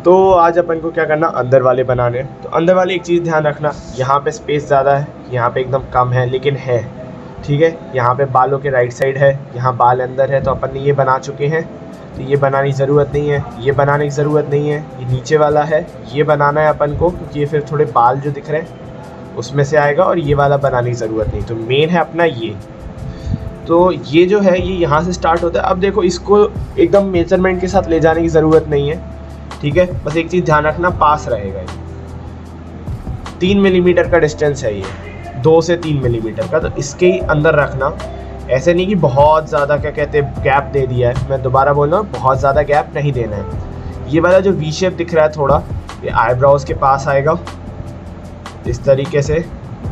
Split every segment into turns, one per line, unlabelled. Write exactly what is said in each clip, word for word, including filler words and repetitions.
तो आज अपन को क्या करना, अंदर वाले बनाने। तो अंदर वाले एक चीज़ ध्यान रखना, यहाँ पे स्पेस ज़्यादा है, यहाँ पे एकदम कम है, लेकिन है, ठीक है। यहाँ पे बालों के राइट साइड है, यहाँ बाल अंदर है, तो अपन ने ये बना चुके हैं। तो ये बनाने की ज़रूरत नहीं है, ये बनाने की ज़रूरत नहीं है। ये नीचे वाला है, ये बनाना है अपन को, क्योंकि ये फिर थोड़े बाल जो दिख रहे हैं उसमें से आएगा, और ये वाला बनाने की ज़रूरत नहीं। तो मेन है अपना ये। तो ये जो है ये यहाँ से स्टार्ट होता है। अब देखो, इसको एकदम मेजरमेंट के साथ ले जाने की ज़रूरत नहीं है, ठीक है। बस एक चीज़ ध्यान रखना, पास रहेगा ये। तीन मिलीमीटर का डिस्टेंस है ये, दो से तीन मिलीमीटर का। तो इसके ही अंदर रखना, ऐसे नहीं कि बहुत ज़्यादा क्या कहते हैं गैप दे दिया है। मैं दोबारा बोल रहा हूँ, बहुत ज़्यादा गैप नहीं देना है। ये वाला जो वी शेप दिख रहा है थोड़ा, ये आईब्रोज के पास आएगा इस तरीके से।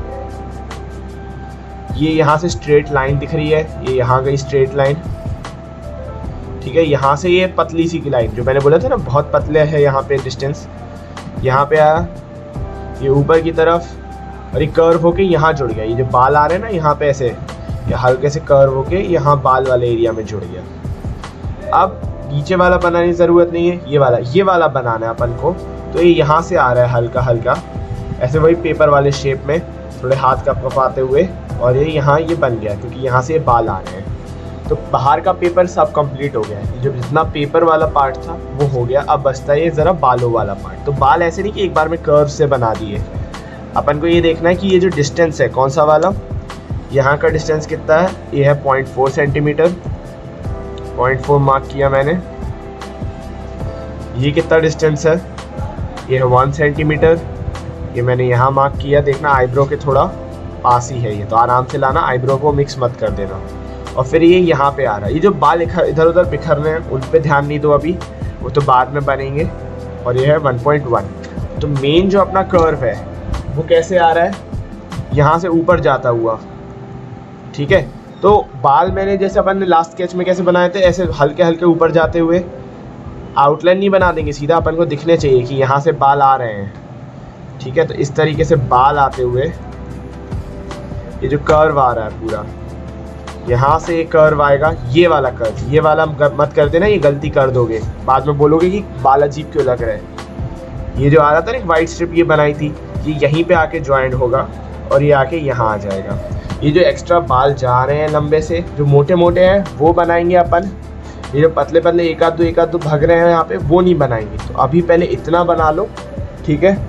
ये यहाँ से स्ट्रेट लाइन दिख रही है, ये यहाँ गई स्ट्रेट लाइन, ठीक है। यहाँ से ये पतली सी की लाइन, जो मैंने बोला था ना बहुत पतले है यहाँ पे डिस्टेंस, यहाँ पे आया, ये ऊपर की तरफ, और ये कर्व होके यहाँ जुड़ गया। ये जो बाल आ रहे हैं ना यहाँ पे ऐसे, ये हल्के से कर्व होके यहाँ बाल वाले एरिया में जुड़ गया। अब नीचे वाला बनाने की ज़रूरत नहीं है, ये वाला ये वाला बनाना है अपन को। तो ये यहाँ से आ रहा है हल्का हल्का ऐसे, वही पेपर वाले शेप में, थोड़े हाथ का कपाते हुए, और ये यहाँ ये बन गया, क्योंकि यहाँ से ये बाल आ रहे हैं। तो बाहर का पेपर सब कंप्लीट हो गया है। जो जितना पेपर वाला पार्ट था वो हो गया। अब बचता है ये ज़रा बालों वाला पार्ट। तो बाल ऐसे नहीं कि एक बार में कर्व से बना दिए, अपन को ये देखना है कि ये जो डिस्टेंस है कौन सा वाला, यहाँ का डिस्टेंस कितना है, ये है point four centimetre, point four mark किया मैंने। ये कितना डिस्टेंस है, ये है वन सेंटीमीटर, ये मैंने यहाँ मार्क किया। देखना आईब्रो के थोड़ा पास ही है ये, तो आराम से लाना, आईब्रो को मिक्स मत कर देना। और फिर ये यहाँ पे आ रहा है, ये जो बाल इधर उधर बिखर रहे हैं उन पे ध्यान नहीं दो अभी, वो तो बाद में बनेंगे। और ये है वन पॉइंट वन। तो मेन जो अपना कर्व है वो कैसे आ रहा है, यहाँ से ऊपर जाता हुआ, ठीक है। तो बाल मैंने जैसे अपन ने लास्ट स्केच में कैसे बनाए थे, ऐसे हल्के हल्के ऊपर जाते हुए, आउटलाइन नहीं बना देंगे, सीधा अपन को दिखने चाहिए कि यहाँ से बाल आ रहे हैं, ठीक है। तो इस तरीके से बाल आते हुए ये जो कर्व आ रहा है पूरा, यहाँ से ये कर्व आएगा, ये वाला कर्व, ये वाला मत कर देना, ये गलती कर दोगे, बाद में बोलोगे कि बाल अजीब क्यों लग रहे हैं। ये जो आ रहा था ना एक वाइट स्ट्रिप ये बनाई थी, ये यहीं पे आके ज्वाइंट होगा और ये आके यहाँ आ जाएगा। ये जो एक्स्ट्रा बाल जा रहे हैं लंबे से, जो मोटे मोटे हैं वो बनाएंगे अपन। ये जो पतले पतले एक आध दो एक आध दो भाग रहे हैं यहाँ पे, वो नहीं बनाएंगे। तो अभी पहले इतना बना लो, ठीक है।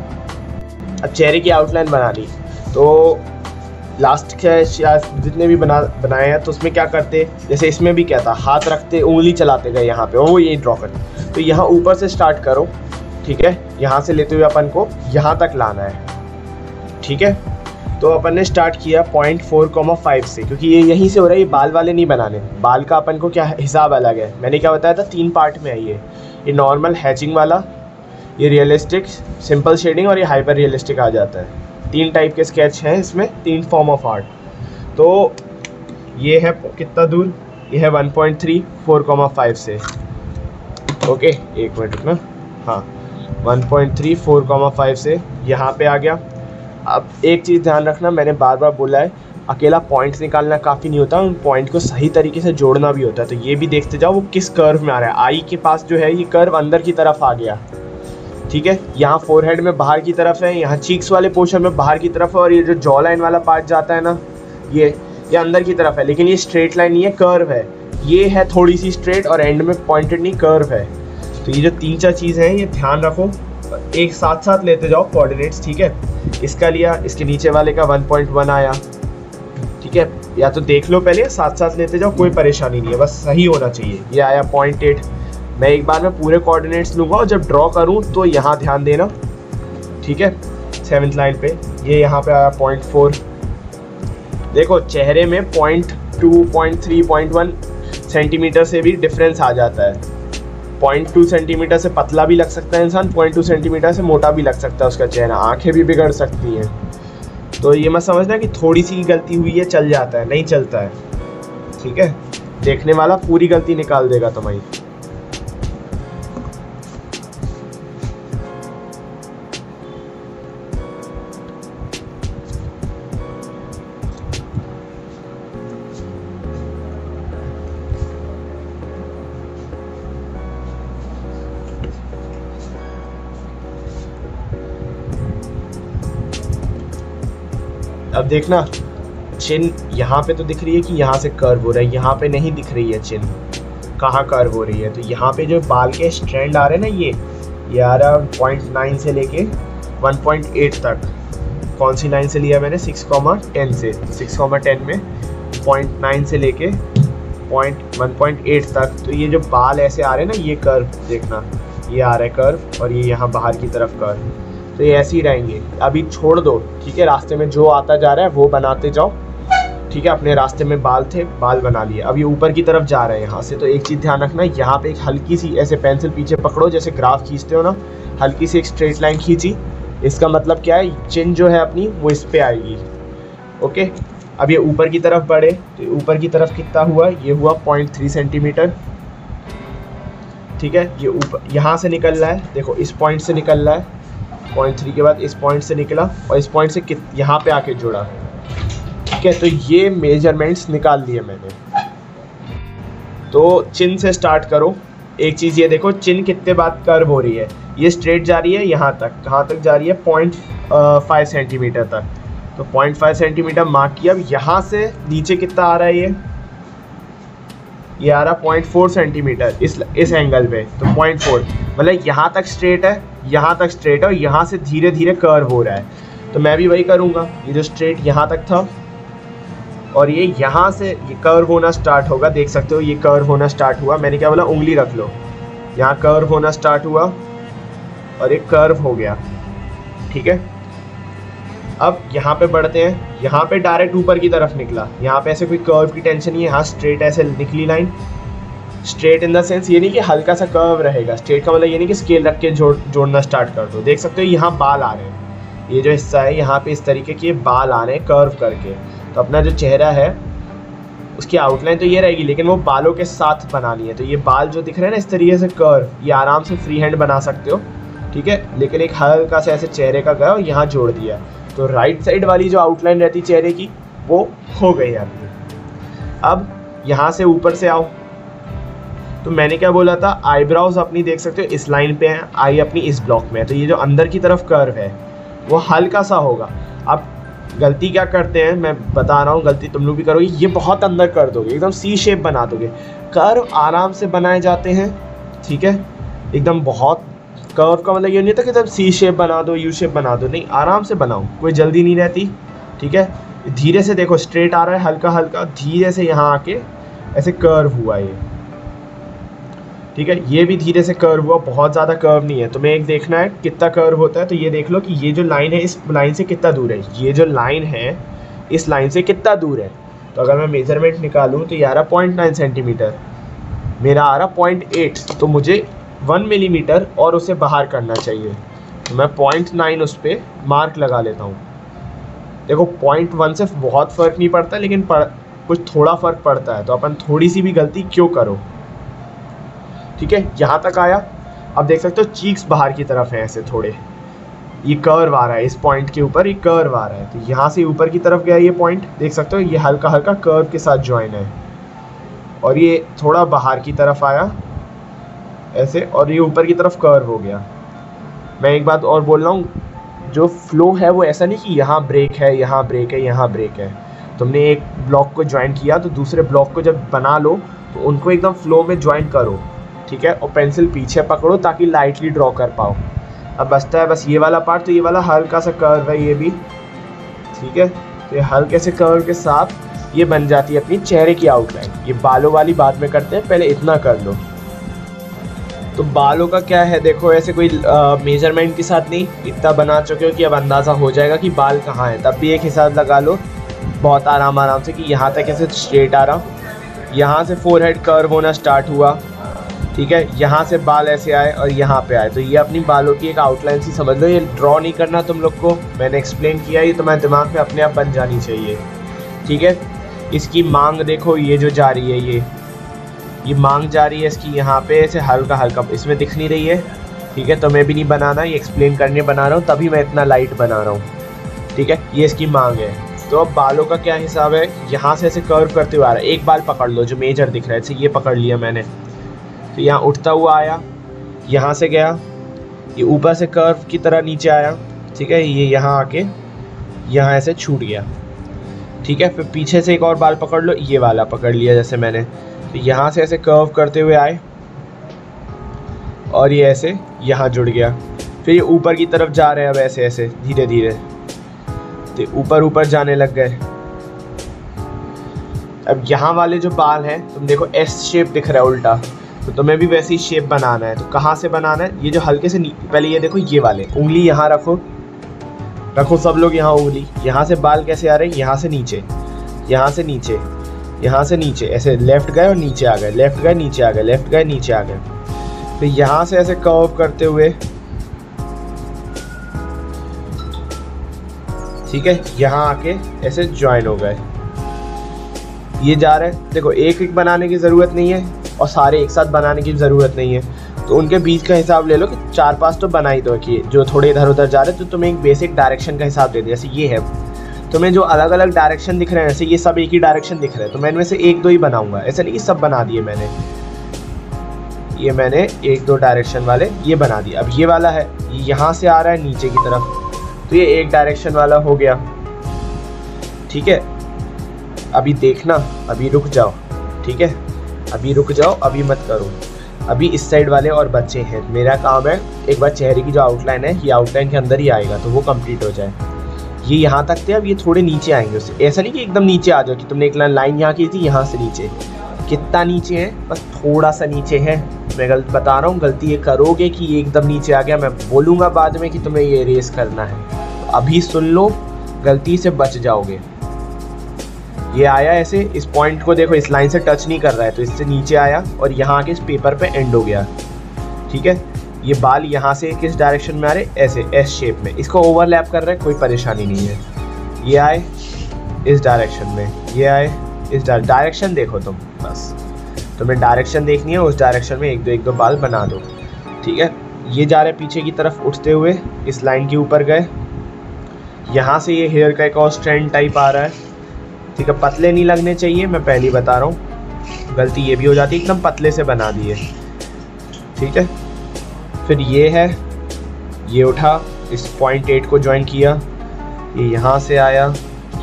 अब चेहरे की आउटलाइन बना ली, तो लास्ट के जितने भी बना बनाए हैं तो उसमें क्या करते, जैसे इसमें भी क्या था, हाथ रखते उंगली चलाते गए यहाँ पे, वो ये ड्रॉ करते। तो यहाँ ऊपर से स्टार्ट करो, ठीक है। यहाँ से लेते हुए अपन को यहाँ तक लाना है, ठीक है। तो अपन ने स्टार्ट किया पॉइंट फोर कॉमा फाइव से, क्योंकि ये यहीं से हो रहा है, ये बाल वाले नहीं बनाने। बाल का अपन को क्या हिसाब अलग है, मैंने क्या बताया था, तीन पार्ट में है ये ये नॉर्मल हैचिंग वाला, ये रियलिस्टिक सिंपल शेडिंग, और ये हाइपर रियलिस्टिक आ जाता है। तीन टाइप के स्केच हैं इसमें, तीन फॉर्म ऑफ आर्ट। तो ये है कितना दूर, ये है one point three four comma five से, ओके। एक मिनट रुकना, हाँ, one point three four comma five से यहाँ पे आ गया। अब एक चीज़ ध्यान रखना, मैंने बार बार बोला है, अकेला पॉइंट्स निकालना काफ़ी नहीं होता, उन पॉइंट को सही तरीके से जोड़ना भी होता है। तो ये भी देखते जाओ वो किस कर्व में आ रहा है। आई के पास जो है ये कर्व अंदर की तरफ आ गया, ठीक है। यहाँ फोरहेड में बाहर की तरफ है, यहाँ चीक्स वाले पोर्शन में बाहर की तरफ है, और ये जो जॉ लाइन वाला पार्ट जाता है ना, ये ये अंदर की तरफ है। लेकिन ये स्ट्रेट लाइन नहीं है, कर्व है। ये है थोड़ी सी स्ट्रेट और एंड में पॉइंटेड नहीं, कर्व है। तो ये जो तीन चार चीज़ हैं ये ध्यान रखो, एक साथ साथ लेते जाओ कोऑर्डिनेट्स, ठीक है। इसका लिया, इसके नीचे वाले का वन पॉइंट वन आया, ठीक है। या तो देख लो पहले, साथ साथ लेते जाओ, कोई परेशानी नहीं है, बस सही होना चाहिए। ये आया पॉइंट एट। मैं एक बार में पूरे कोऑर्डिनेट्स लूँगा और जब ड्रॉ करूँ तो यहाँ ध्यान देना, ठीक है। सेवन्थ लाइन पे ये यहाँ पे आया पॉइंट फोर। देखो चेहरे में point two point three point one centimetre से भी डिफरेंस आ जाता है। पॉइंट टू सेंटीमीटर से पतला भी लग सकता है इंसान, पॉइंट टू सेंटीमीटर से मोटा भी लग सकता है उसका चेहरा, आंखें भी बिगड़ सकती हैं। तो ये मत समझना कि थोड़ी सी गलती हुई है चल जाता है, नहीं चलता है, ठीक है। देखने वाला पूरी गलती निकाल देगा तुम्हारी। अब देखना चिन यहाँ पे तो दिख रही है कि यहाँ से कर्व हो रहा है, यहाँ पे नहीं दिख रही है चिन कहाँ कर्व हो रही है। तो यहाँ पे जो बाल के स्ट्रैंड आ रहे हैं ना, ये ये आ रहा है पॉइंट नाइन से लेके वन पॉइंट एट तक। कौन सी लाइन से लिया मैंने? सिक्स कॉमा टेन से। सिक्स कॉमा टेन में पॉइंट नाइन से लेके पॉइंट वन पॉइंट एट तक। तो ये जो बाल ऐसे आ रहे हैं ना, ये कर्व देखना, ये आ रहा है कर्व और ये यहाँ बाहर की तरफ कर्व। तो ये ऐसे ही रहेंगे। अभी छोड़ दो, ठीक है, रास्ते में जो आता जा रहा है वो बनाते जाओ, ठीक है। अपने रास्ते में बाल थे, बाल बना लिए। अब ये ऊपर की तरफ जा रहे हैं यहाँ से। तो एक चीज़ ध्यान रखना, यहाँ पे एक हल्की सी ऐसे पेंसिल पीछे पकड़ो, जैसे ग्राफ खींचते हो ना, हल्की सी एक स्ट्रेट लाइन खींची। इसका मतलब क्या है, चिन जो है अपनी वो इस पे आएगी। ओके, अब ये ऊपर की तरफ बढ़े तो ऊपर की तरफ कितना हुआ? ये हुआ पॉइंट थ्री सेंटीमीटर, ठीक है। ये ऊपर यहाँ से निकल रहा है, देखो इस पॉइंट से निकल रहा है, पॉइंट थ्री के बाद इस पॉइंट से निकला और इस पॉइंट से कित यहाँ पे आके जुड़ा, ठीक है। तो ये मेजरमेंट्स निकाल लिए मैंने। तो चिन से स्टार्ट करो। एक चीज़ ये देखो, चिन कितने बाद कर्व हो रही है, ये स्ट्रेट जा रही है यहाँ तक। कहाँ तक जा रही है? पॉइंट फाइव सेंटीमीटर तक। तो पॉइंट फाइव सेंटीमीटर मार्क किया। अब यहाँ से नीचे कितना आ रहा है? ये ये आ रहा पॉइंट फोर सेंटीमीटर इस इस एंगल पे। तो पॉइंट फोर मतलब यहाँ तक स्ट्रेट है, यहाँ तक स्ट्रेट है और यहाँ से धीरे धीरे कर्व हो रहा है। तो मैं भी वही करूँगा। ये जो स्ट्रेट यहाँ तक था और ये यहाँ से ये कर्व होना स्टार्ट होगा। देख सकते हो ये कर्व होना स्टार्ट हुआ। मैंने क्या बोला? उंगली रख लो। यहाँ कर्व होना स्टार्ट हुआ और एक कर्व हो गया, ठीक है। अब यहाँ पे बढ़ते हैं। यहाँ पे डायरेक्ट ऊपर की तरफ निकला। यहाँ पे ऐसे कोई कर्व की टेंशन नहीं है। यहाँ स्ट्रेट ऐसे निकली line. Straight in the sense ये नहीं कि हल्का सा कर्व रहेगा। स्ट्रेट का मतलब ये नहीं कि स्केल रख के जोड़ जोड़ना स्टार्ट कर दो। देख सकते हो यहाँ बाल आ रहे हैं। ये जो हिस्सा है यहाँ पे इस तरीके के बाल आ रहे हैं कर्व करके। तो अपना जो चेहरा है उसकी आउटलाइन तो ये रहेगी, लेकिन वो बालों के साथ बनानी है। तो ये बाल जो दिख रहे हैं ना इस तरीके से कर्व, ये आराम से फ्री हैंड बना सकते हो, ठीक है। लेकिन एक हल्का सा ऐसे चेहरे का गया और यहाँ जोड़ दिया। तो राइट साइड वाली जो आउटलाइन रहती चेहरे की वो हो गई अभी। अब यहाँ से ऊपर से आओ। तो मैंने क्या बोला था? आईब्राउज अपनी देख सकते हो इस लाइन पे है, आई अपनी इस ब्लॉक में है। तो ये जो अंदर की तरफ कर्व है वो हल्का सा होगा। अब गलती क्या करते हैं, मैं बता रहा हूँ, गलती तुम लोग भी करोगे, ये बहुत अंदर कर दोगे, एकदम सी शेप बना दोगे। कर्व आराम से बनाए जाते हैं, ठीक है। एकदम बहुत कर्व का मतलब ये नहीं था कि एकदम सी शेप बना दो, यू शेप बना दो, नहीं, आराम से बनाओ, कोई जल्दी नहीं रहती, ठीक है। धीरे से देखो स्ट्रेट आ रहा है, हल्का हल्का धीरे से यहाँ आके ऐसे कर्व हुआ ये, ठीक है। ये भी धीरे से कर्व हुआ, बहुत ज़्यादा कर्व नहीं है। तुम्हें एक देखना है कितना कर्व होता है। तो ये देख लो कि ये जो लाइन है इस लाइन से कितना दूर है, ये जो लाइन है इस लाइन से कितना दूर है। तो अगर मैं मेजरमेंट निकालूँ तो ये आ रहा पॉइंट नाइन सेंटीमीटर, मेरा आ रहा पॉइंट एट। तो मुझे वन मिलीमीटर और उसे बाहर करना चाहिए। तो मैं पॉइंट नाइन उस पर मार्क लगा लेता हूँ। देखो पॉइंट वन से बहुत फ़र्क नहीं पड़ता, लेकिन पड़, कुछ थोड़ा फ़र्क पड़ता है। तो अपन थोड़ी सी भी गलती क्यों करो, ठीक है। यहाँ तक आया। अब देख सकते हो चीक्स बाहर की तरफ है ऐसे थोड़े, ये कर्व आ रहा है इस पॉइंट के ऊपर, ये कर्व आ रहा है। तो यहाँ से ऊपर की तरफ गया ये पॉइंट, देख सकते हो ये हल्का हल्का कर्व के साथ ज्वाइन है और ये थोड़ा बाहर की तरफ आया ऐसे और ये ऊपर की तरफ कर्व हो गया। मैं एक बात और बोल रहा हूँ, जो फ्लो है वो ऐसा नहीं कि यहाँ ब्रेक है, यहाँ ब्रेक है, यहाँ ब्रेक है। तुमने एक ब्लॉक को ज्वाइन किया तो दूसरे ब्लॉक को जब बना लो तो उनको एकदम फ्लो में ज्वाइन करो, ठीक है। और पेंसिल पीछे पकड़ो ताकि लाइटली ड्रॉ कर पाओ। अब बचता है बस ये वाला पार्ट। तो ये वाला हल्का सा कर्व है ये भी, ठीक है। तो ये हल्के से कर्व के साथ ये बन जाती है अपनी चेहरे की आउटलाइन। ये बालों वाली बाद में करते हैं, पहले इतना कर लो। तो बालों का क्या है, देखो ऐसे कोई मेजरमेंट के साथ नहीं, इतना बना चुके हो कि अब अंदाज़ा हो जाएगा कि बाल कहाँ है। तब भी एक हिसाब लगा लो बहुत आराम आराम से कि यहाँ तक ऐसे स्ट्रेट आ रहा, यहाँ से फोरहेड कर्व होना स्टार्ट हुआ, ठीक है। यहाँ से बाल ऐसे आए और यहाँ पे आए। तो ये अपनी बालों की एक आउटलाइन सी समझ लो। ये ड्रॉ नहीं करना तुम लोग को, मैंने एक्सप्लेन किया, ये तुम्हारे दिमाग में अपने आप बन जानी चाहिए, ठीक है। इसकी मांग देखो, ये जो जा रही है ये ये मांग जा रही है इसकी, यहाँ पे ऐसे हल्का हल्का, इसमें दिख नहीं रही है, ठीक है। तो मैं भी नहीं बनाना, ये एक्सप्लेन करने बना रहा हूँ, तभी मैं इतना लाइट बना रहा हूँ, ठीक है। ये इसकी मांग है। तो अब बालों का क्या हिसाब है, यहाँ से ऐसे कर्व करते हुए आ रहा है। एक बाल पकड़ लो जो मेजर दिख रहा है, ऐसे ये पकड़ लिया मैंने। तो यहाँ उठता हुआ आया, यहाँ से गया, ये ऊपर से कर्व की तरह नीचे आया, ठीक है। ये यहाँ आके यहाँ ऐसे छूट गया, ठीक है। फिर पीछे से एक और बाल पकड़ लो, ये वाला पकड़ लिया जैसे मैंने, तो यहाँ से ऐसे कर्व करते हुए आए और ये ऐसे यहाँ जुड़ गया। फिर ये ऊपर की तरफ जा रहे हैं अब ऐसे ऐसे धीरे धीरे, तो ऊपर ऊपर जाने लग गए। अब यहाँ वाले जो बाल हैं तुम देखो एस शेप दिख रहा है उल्टा, तो तुम्हें भी वैसी शेप बनाना है। तो कहाँ से बनाना है, ये जो हल्के से पहले ये देखो ये वाले, उंगली यहाँ रखो, रखो सब लोग यहाँ उंगली। यहाँ से बाल कैसे आ रहे हैं, यहाँ से नीचे, यहाँ से नीचे, यहाँ से नीचे, ऐसे लेफ्ट गए और नीचे आ गए, लेफ्ट गए नीचे आ गए, लेफ्ट गए नीचे आ गए। तो यहाँ से ऐसे कर्व करते हुए, ठीक है, यहाँ आके ऐसे ज्वाइन हो गए, ये जा रहे हैं। देखो एक एक बनाने की ज़रूरत नहीं है और सारे एक साथ बनाने की ज़रूरत नहीं है, तो उनके बीच का हिसाब ले लो कि चार पांच तो बना ही दो कि जो थोड़े इधर उधर जा रहे हैं, तो तुम्हें एक बेसिक डायरेक्शन का हिसाब दे दे। जैसे ये है, तुम्हें जो अलग अलग डायरेक्शन दिख रहे हैं, जैसे ये सब एक ही डायरेक्शन दिख रहे हैं, तो मैं इनमें से एक दो ही बनाऊंगा, ऐसा नहीं कि सब बना दिए मैंने। ये मैंने एक दो डायरेक्शन वाले ये बना दिए। अब ये वाला है, ये यहाँ से आ रहा है नीचे की तरफ, तो ये एक डायरेक्शन वाला हो गया। ठीक है, अभी देखना, अभी रुक जाओ, ठीक है, अभी रुक जाओ, अभी मत करो। अभी इस साइड वाले और बच्चे हैं, मेरा काम है एक बार चेहरे की जो आउटलाइन है, ये आउटलाइन के अंदर ही आएगा, तो वो कंप्लीट हो जाए। ये यहाँ तक थे, अब ये थोड़े नीचे आएंगे उससे। ऐसा नहीं कि एकदम नीचे आ जाओ कि तुमने एक लाइन यहाँ की थी, यहाँ से नीचे कितना नीचे है, बस थोड़ा सा नीचे है। मैं गलत बता रहा हूँ, गलती ये करोगे कि ये एकदम नीचे आ गया, मैं बोलूँगा बाद में कि तुम्हें ये रेस करना है, तो अभी सुन लो, गलती से बच जाओगे। ये आया ऐसे, इस पॉइंट को देखो, इस लाइन से टच नहीं कर रहा है, तो इससे नीचे आया और यहाँ आके इस पेपर पे एंड हो गया। ठीक है, ये बाल यहाँ से किस डायरेक्शन में आ रहे, ऐसे एस शेप में, इसको ओवरलैप कर रहा है, कोई परेशानी नहीं है। ये आए इस डायरेक्शन में, ये आए इस डायरेक्शन, देखो तुम, बस तुम्हें डायरेक्शन देखनी है, उस डायरेक्शन में एक दो एक दो बाल बना दो। ठीक है, ये जा रहे पीछे की तरफ उठते हुए, इस लाइन के ऊपर गए, यहाँ से ये हेयर का एक और स्ट्रैंड टाइप आ रहा है। ठीक है, पतले नहीं लगने चाहिए, मैं पहले ही बता रहा हूँ, गलती ये भी हो जाती है, एकदम पतले से बना दिए। ठीक है, फिर ये है, ये उठा, इस पॉइंट एट को ज्वाइन किया, ये यहाँ से आया,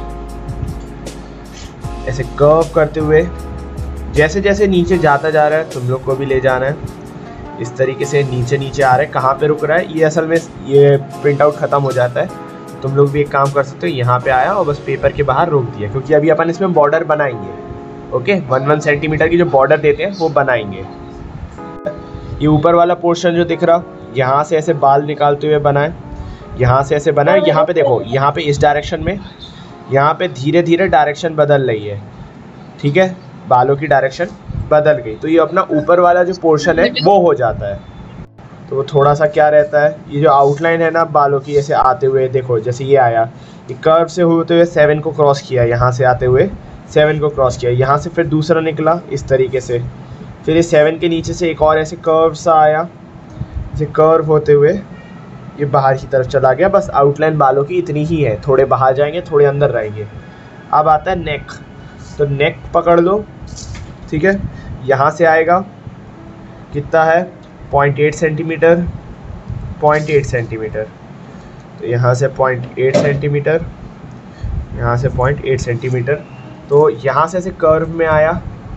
ऐसे कर्व करते हुए, जैसे जैसे नीचे जाता जा रहा है तुम लोग को भी ले जाना है, इस तरीके से नीचे नीचे आ रहा है। कहाँ पे रुक रहा है, ये असल में ये प्रिंट आउट ख़त्म हो जाता है, तुम लोग भी एक काम कर सकते हो, यहाँ पे आया और बस पेपर के बाहर रोक दिया, क्योंकि अभी अपन इसमें बॉर्डर बनाएंगे। ओके, वन वन सेंटीमीटर की जो बॉर्डर देते हैं वो बनाएंगे। ये ऊपर वाला पोर्शन जो दिख रहा, यहाँ से ऐसे बाल निकालते हुए बनाए, यहाँ से ऐसे बनाए, यहाँ पे देखो, यहाँ पे इस डायरेक्शन में, यहाँ पे धीरे धीरे डायरेक्शन बदल रही है। ठीक है, बालों की डायरेक्शन बदल गई, तो ये अपना ऊपर वाला जो पोर्शन है वो हो जाता है। तो वो थोड़ा सा क्या रहता है, ये जो आउटलाइन है ना बालों की, ऐसे आते हुए देखो, जैसे ये आया, ये कर्व से होते हुए सेवन को क्रॉस किया, यहाँ से आते हुए सेवन को क्रॉस किया, यहाँ से फिर दूसरा निकला इस तरीके से, फिर ये सेवन के नीचे से एक और ऐसे कर्व सा आया, जैसे कर्व होते हुए ये बाहर की तरफ चला गया। बस आउटलाइन बालों की इतनी ही है, थोड़े बाहर जाएंगे, थोड़े अंदर रहेंगे। अब आता है नेक, तो नेक पकड़ लो। ठीक है, यहाँ से आएगा, कितना है, point eight centimetre, point eight centimetre, तो यहाँ से पॉइंट एट सेंटीमीटर, यहाँ से पॉइंट एट सेंटीमीटर, तो यहाँ से ऐसे कर्व में आया,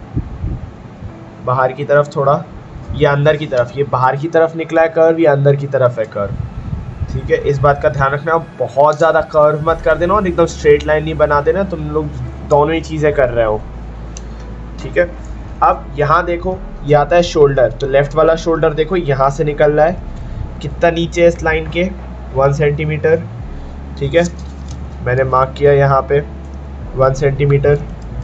बाहर की तरफ थोड़ा, ये अंदर की तरफ, ये बाहर की तरफ निकला है कर्व, ये अंदर की तरफ है कर्व। ठीक है, इस बात का ध्यान रखना, बहुत ज़्यादा कर्व मत कर देना और एकदम स्ट्रेट लाइन नहीं बना देना, तुम लोग दोनों ही चीज़ें कर रहे हो। ठीक है, अब यहाँ देखो, ये आता है शोल्डर, तो लेफ़्ट वाला शोल्डर देखो यहाँ से निकल रहा है, कितना नीचे है इस लाइन के, वन सेंटीमीटर। ठीक है, मैंने मार्क किया यहाँ पे वन सेंटीमीटर।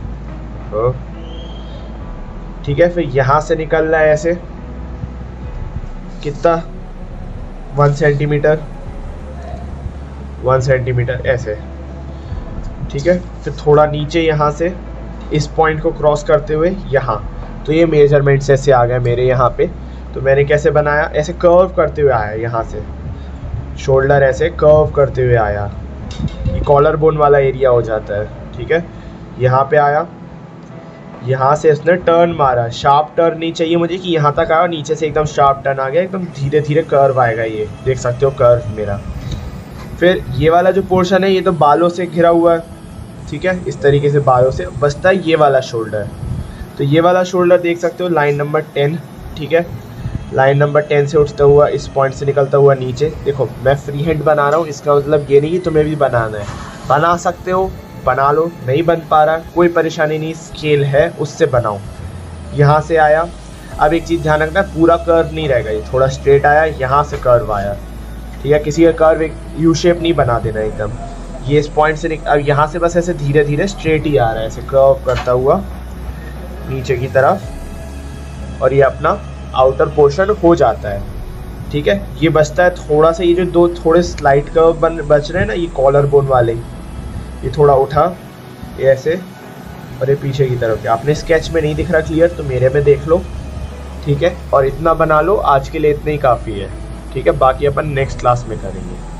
ठीक है, फिर यहाँ से निकल रहा है ऐसे, कितना, वन सेंटीमीटर, वन सेंटीमीटर ऐसे। ठीक है, फिर थोड़ा नीचे यहाँ से इस पॉइंट को क्रॉस करते हुए यहाँ, तो ये मेजरमेंट्स ऐसे आ गया मेरे यहाँ पे। तो मैंने कैसे बनाया, ऐसे कर्व करते हुए आया, यहाँ से शोल्डर ऐसे कर्व करते हुए आया, ये कॉलर बोन वाला एरिया हो जाता है। ठीक है, यहाँ पे आया, यहाँ से इसने टर्न मारा, शार्प टर्न नहीं चाहिए मुझे कि यहाँ तक आया, नीचे से एकदम शार्प टर्न आ गया, एकदम धीरे धीरे कर्व आएगा, ये देख सकते हो कर्व मेरा। फिर ये वाला जो पोर्शन है ये तो बालों से घिरा हुआ है, ठीक है, इस तरीके से बालों से बचता है ये वाला शोल्डर। तो ये वाला शोल्डर देख सकते हो लाइन नंबर टेन, ठीक है, लाइन नंबर टेन से उठता हुआ इस पॉइंट से निकलता हुआ नीचे। देखो मैं फ्री हैंड बना रहा हूँ, इसका मतलब ये नहीं कि तुम्हें भी बनाना है, बना सकते हो बना लो, नहीं बन पा रहा कोई परेशानी नहीं, स्केल है उससे बनाओ। यहाँ से आया, अब एक चीज़ ध्यान रखना, पूरा कर्व नहीं रहेगा, ये थोड़ा स्ट्रेट आया, यहाँ से कर्व आया, ठीक है, किसी का कर्व एक यू शेप नहीं बना देना एकदम। ये इस पॉइंट से अब यहाँ से बस ऐसे धीरे धीरे स्ट्रेट ही आ रहा है, ऐसे कर्व करता हुआ नीचे की तरफ, और ये अपना आउटर पोर्शन हो जाता है, ठीक है। ये बचता है थोड़ा सा, ये जो दो थोड़े स्लाइड कर्व बन बच रहे हैं ना, ये कॉलर बोन वाले, ये थोड़ा उठा ये ऐसे, और ये पीछे की तरफ। आपने स्केच में नहीं दिख रहा क्लियर तो मेरे में देख लो, ठीक है, और इतना बना लो। आज के लिए इतना ही काफ़ी है, ठीक है, बाकी अपन नेक्स्ट क्लास में करेंगे।